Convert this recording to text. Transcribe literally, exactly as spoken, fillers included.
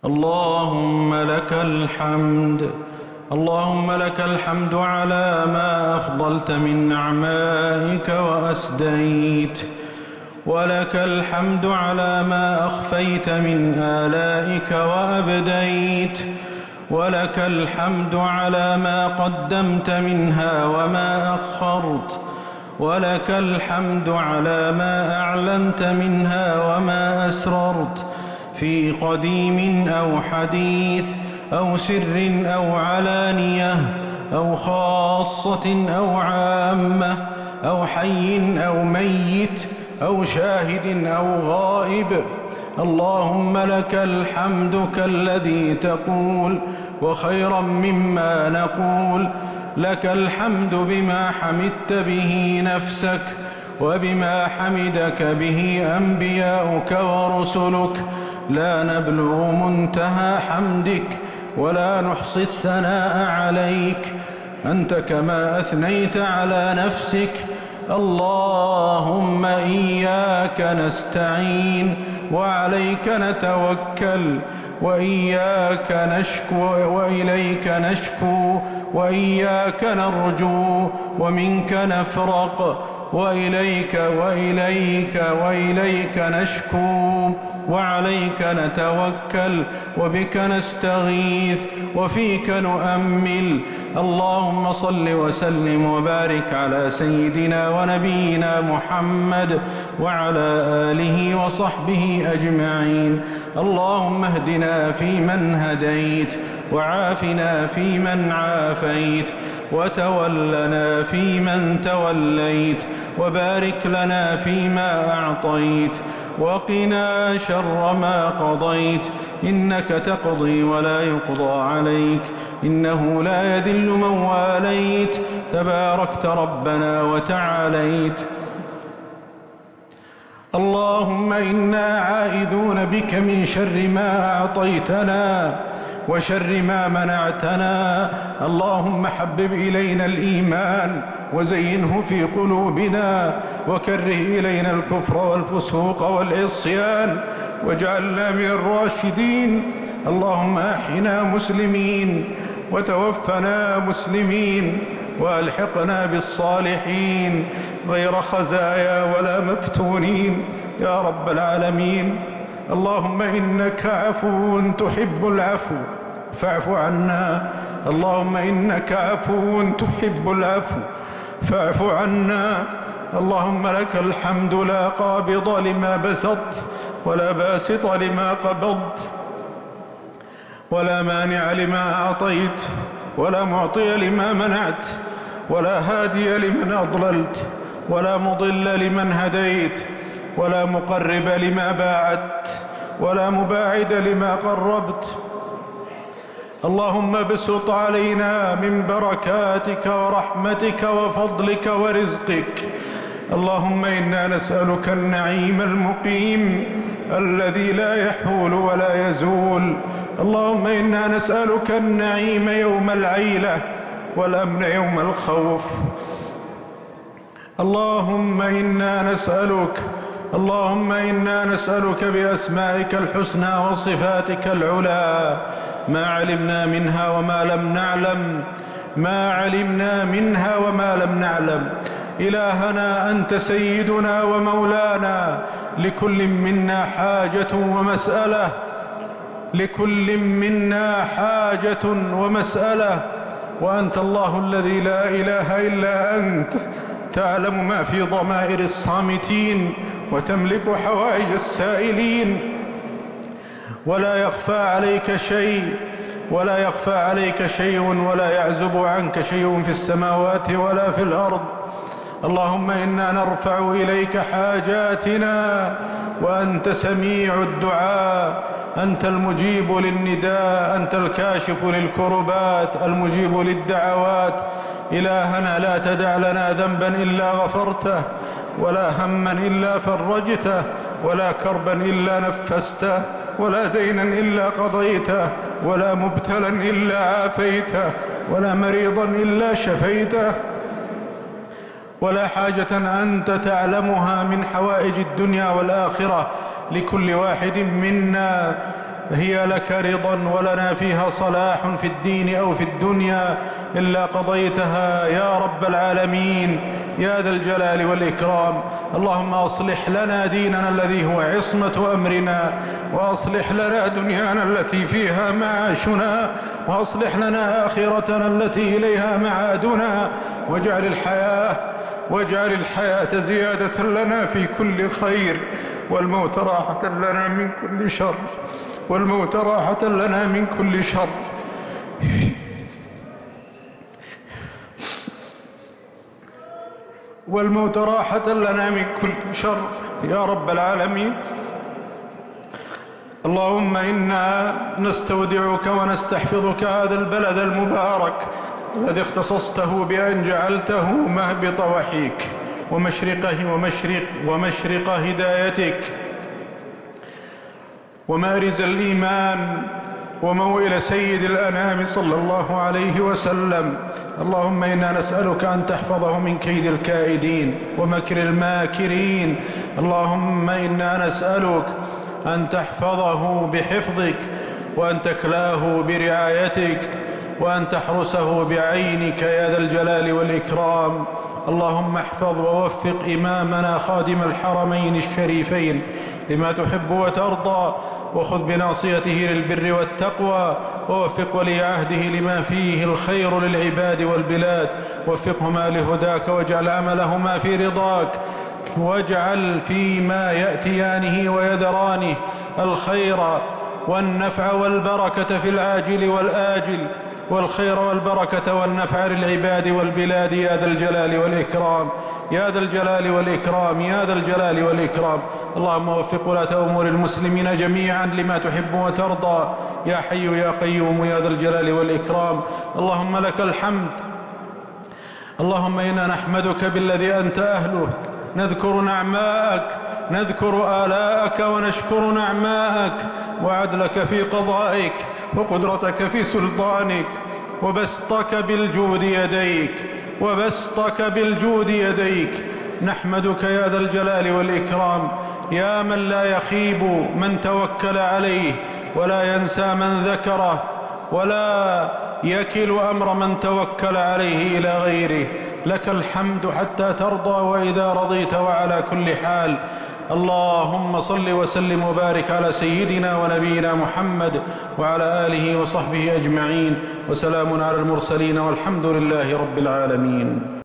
اللهم لك الحمد اللهم لك الحمد على ما أفضلت من نعمائك وأسديت، ولك الحمد على ما أخفيت من آلائك وأبديت، ولك الحمد على ما قدمت منها وما أخرت، ولك الحمد على ما أعلنت منها وما أسررت، في قديم أو حديث أو سر أو علانية أو خاصة أو عامة أو حي أو ميت أو شاهد أو غائب. اللهم لك الحمد كالذي تقول وخيرا مما نقول. لك الحمد بما حمدت به نفسك وبما حمدك به أنبياؤك ورسلك، لا نبلغ منتهى حمدك ولا نحصي الثناء عليك، أنت كما أثنيت على نفسك. اللهم إياك نستعين وعليك نتوكل، وإياك نشكو وإليك نشكو، وإياك نرجو ومنك نفرق، وإليك وإليك وإليك نشكو، وعليك نتوكل، وبك نستغيث، وفيك نؤمل. اللهم صل وسلم وبارك على سيدنا ونبينا محمد وعلى آله وصحبه أجمعين. اللهم اهدنا فيمن هديت، وعافنا فيمن عافيت، وتولنا فيمن توليت، وبارك لنا فيما أعطيت، وقنا شر ما قضيت، إنك تقضي ولا يقضى عليك، إنه لا يذل من واليت، تباركت ربنا وتعاليت. اللهم إنا عائذون بك من شر ما أعطيتنا وشر ما منعتنا. اللهم حبب إلينا الإيمان وزينه في قلوبنا، وكره إلينا الكفر والفسوق والعصيان، واجعلنا من الراشدين. اللهم أحينا مسلمين وتوفنا مسلمين، وألحقنا بالصالحين غير خزايا ولا مفتونين يا رب العالمين. اللهم إنك عفو تحب العفو فاعف عنا. اللهم إنك عفو تحب العفو فاعف عنا. اللهم لك الحمد لا قابض لما بسطت ولا باسط لما قبضت، ولا مانع لما أعطيت، ولا معطي لما منعت، ولا هادي لمن أضللت، ولا مضل لمن هديت، ولا مقرب لما باعدت، ولا مباعد لما قربت. اللهم ابسط علينا من بركاتك ورحمتك وفضلك ورزقك. اللهم إنا نسألك النعيم المقيم الذي لا يحول ولا يزول. اللهم إنا نسألك النعيم يوم العيلة والأمن يوم الخوف. اللهم إنا نسألك اللهم إنا نسألك بأسمائك الحسنى وصفاتك العلى ما علمنا منها وما لم نعلم ما علمنا منها وما لم نعلم. إلهنا أنت سيدنا ومولانا، لكل منا حاجة ومسألة لكل منا حاجة ومسألة، وأنت الله الذي لا إله إلا أنت، تعلم ما في ضمائر الصامتين وتملك حوائج السائلين، ولا يخفى عليك شيء ولا يخفى عليك شيء ولا يعزب عنك شيء في السماوات ولا في الأرض. اللهم إنا نرفع إليك حاجاتنا وأنت سميع الدعاء، أنت المجيب للنداء، أنت الكاشف للكربات، المجيب للدعوات. إلهنا لا تدع لنا ذنبا إلا غفرته، ولا هما إلا فرجته، ولا كربا إلا نفسته، ولا دينا إلا قضيته، ولا مبتلا إلا عافيته، ولا مريضا إلا شفيته، ولا حاجة أنت تعلمها من حوائج الدنيا والآخرة لكل واحد منا هي لك رضا ولنا فيها صلاح في الدين أو في الدنيا إلا قضيتها يا رب العالمين يا ذا الجلال والإكرام. اللهم أصلح لنا ديننا الذي هو عصمة أمرنا، وأصلح لنا دنيانا التي فيها معاشنا، وأصلح لنا آخرتنا التي إليها معادنا، واجعل الحياة واجعل الحياة زيادة لنا في كل خير، والموت راحة لنا من كل شر والموت راحة لنا من كل شر. والموت راحة لنا من كل شر يا رب العالمين. اللهم إنا نستودعك ونستحفظك هذا البلد المبارك الذي اختصصته بأن جعلته مهبط وحيك ومشرقه ومشرق, ومشرق هدايتك ومارز الإيمان وموئل سيد الأنام صلى الله عليه وسلم. اللهم إنا نسألك أن تحفظه من كيد الكائدين ومكر الماكرين. اللهم إنا نسألك أن تحفظه بحفظك، وأن تكلاه برعايتك، وأن تحرسه بعينك يا ذا الجلال والإكرام. اللهم احفظ ووفق إمامنا خادم الحرمين الشريفين لما تحب وترضى، وخذ بناصيته للبر والتقوى، ووفق ولي عهده لما فيه الخير للعباد والبلاد، وفقهما لهداك، واجعل عملهما في رضاك، واجعل فيما يأتيانه ويذرانه الخير والنفع والبركة في العاجل والآجل، والخير والبركة والنفع للعباد والبلاد يا ذا الجلال والإكرام يا ذا الجلال والإكرام يا ذا الجلال والإكرام. اللهم وفق ولاة أمور المسلمين جميعا لما تحب وترضى يا حي يا قيوم يا ذا الجلال والإكرام. اللهم لك الحمد. اللهم إنا نحمدك بالذي أنت أهله، نذكر نعماءك نذكر آلاءك ونشكر نعماءك وعدلك في قضائك وقدرتك في سلطانك وبسطك بالجود يديك وبسطك بالجود يديك. نحمدك يا ذا الجلال والإكرام يا من لا يخيب من توكل عليه، ولا ينسى من ذكره، ولا يكل أمر من توكل عليه إلى غيره. لك الحمد حتى ترضى وإذا رضيت وعلى كل حال. اللهم صل وسلم وبارك على سيدنا ونبينا محمد وعلى آله وصحبه أجمعين، وسلام على المرسلين والحمد لله رب العالمين.